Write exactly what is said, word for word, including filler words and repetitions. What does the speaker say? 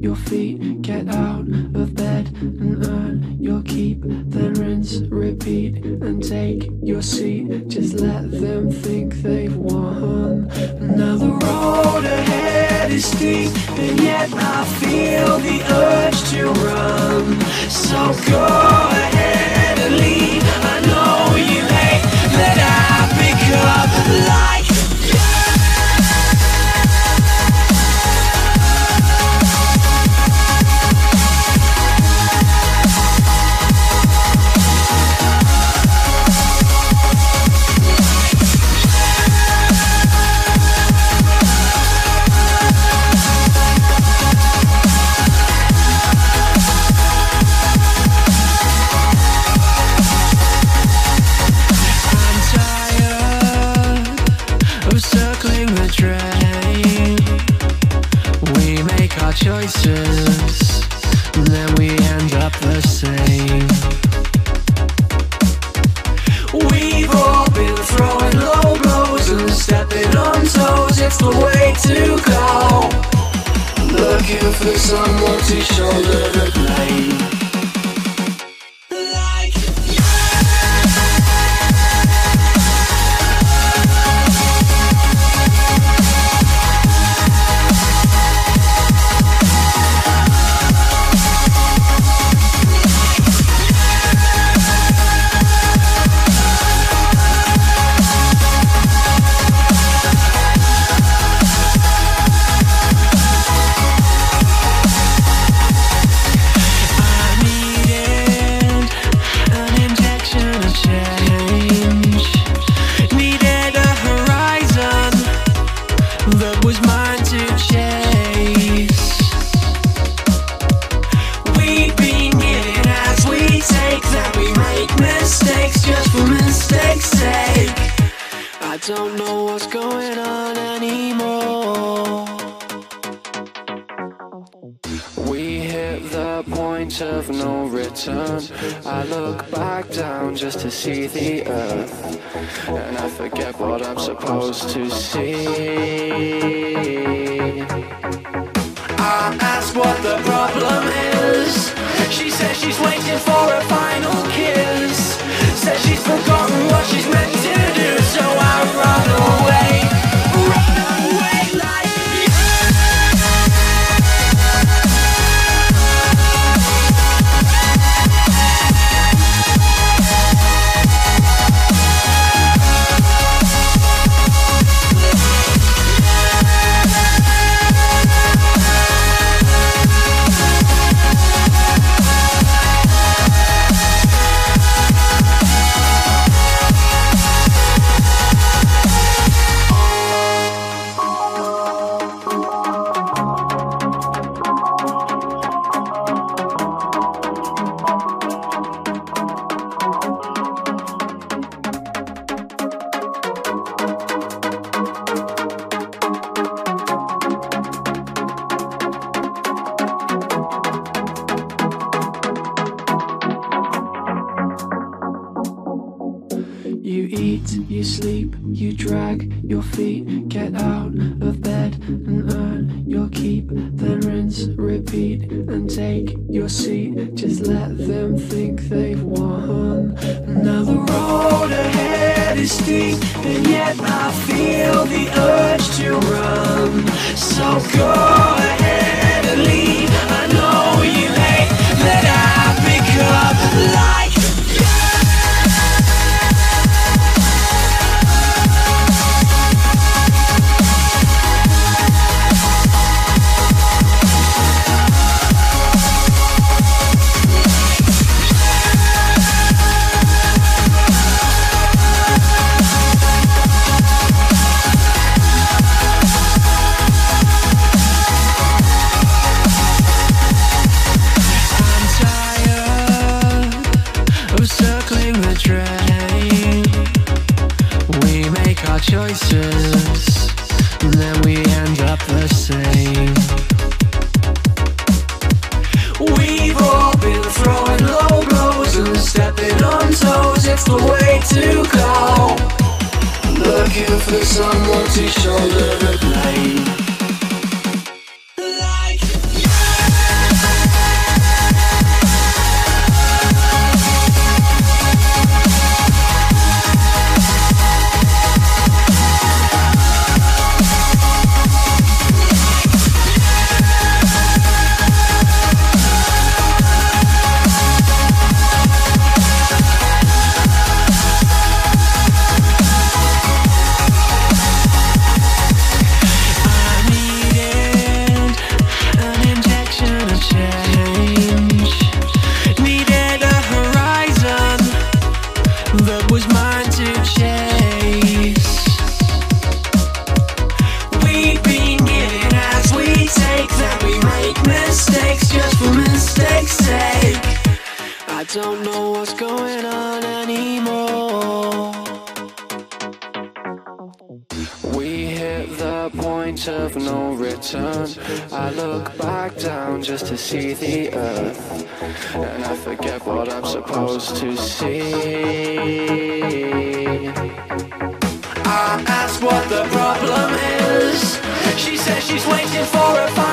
your feet, get out of bed and earn your keep. Then rinse, repeat and take your seat. Just let them think they've won. Now the road ahead is steep, and yet I feel the urge to run. So go ahead and leave. I know you hate that I pick up like choices, and then we end up the same. We've all been throwing low blows and stepping on toes. It's the way to go. Looking for someone to shoulder the blame. Don't know what's going on anymore. We hit the point of no return. I look back down just to see the earth, and I forget what I'm supposed to see. I ask what the problem is. She says she's waiting for a final kiss. Says she's forgotten what she's meant to do. So I run away, run away like you sleep, you drag your feet, get out of bed and earn your keep. Then rinse, repeat and take your seat. Just let them think they've won. Now the road ahead is steep, and yet I feel the urge to run. So go ahead and leave. I know you hate that I pick up like choices, and then we end up the same. We've all been throwing low blows and stepping on toes. It's the way to go. Looking for someone to shoulder the blame. Like don't know what's going on anymore. We hit the point of no return. I look back down just to see the earth, and I forget what I'm supposed to see. I ask what the problem is. She says she's waiting for a